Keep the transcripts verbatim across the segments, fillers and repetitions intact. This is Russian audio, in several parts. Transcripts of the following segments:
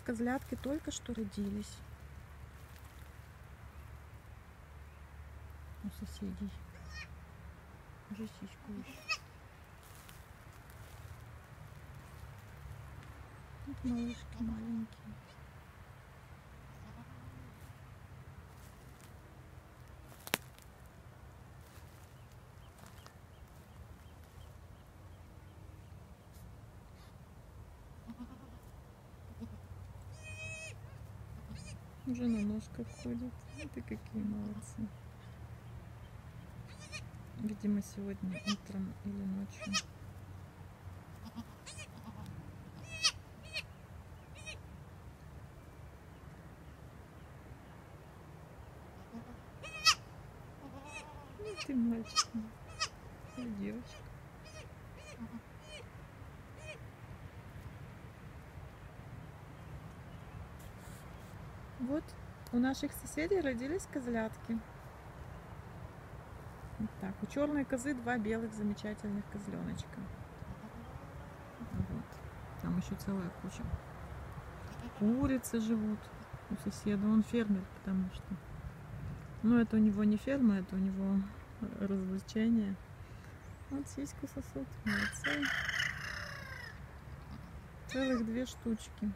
козлятки только что родились. У соседей. Уже сиську ищут. Вот малышки маленькие. Уже на ножках ходят. Это какие молодцы. Видимо, сегодня утром или ночью. Ну, ты мальчик или девочка. Вот у наших соседей родились козлятки. Вот так. У черной козы два белых замечательных козленочка. Вот. Там еще целая куча. Курицы живут у соседа. Он фермер, потому что. Ну, это у него не ферма, это у него развлечение. Вот сиську сосут. Молодцы. Целых две штучки.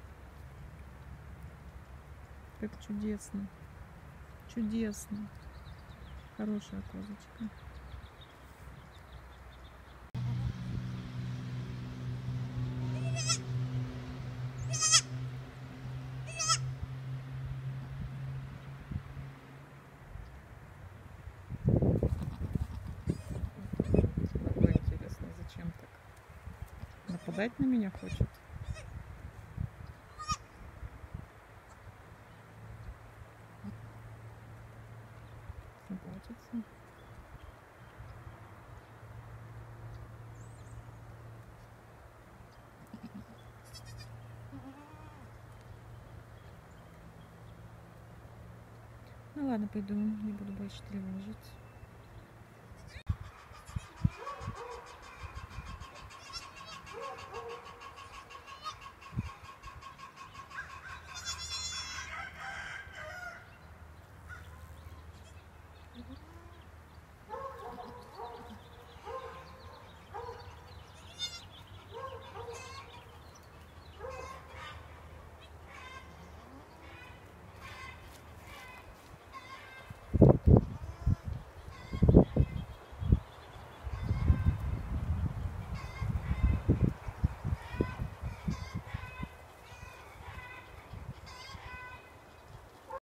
Как чудесно. Чудесно. Хорошая козочка. Такое интересно, зачем так? Нападать на меня хочет? Заботится. Ну ладно, пойду, не буду больше тревожить.